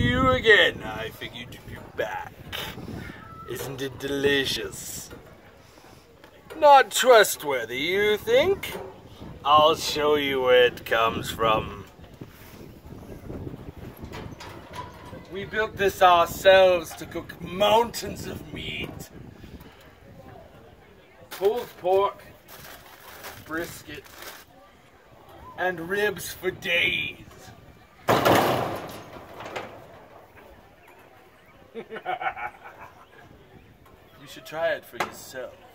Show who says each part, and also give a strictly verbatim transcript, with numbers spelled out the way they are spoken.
Speaker 1: you again. I figured you'd be back. Isn't it delicious? Not trustworthy, you think? I'll show you where it comes from. We built this ourselves to cook mountains of meat. Pulled pork, brisket, and ribs for days. You should try it for yourself.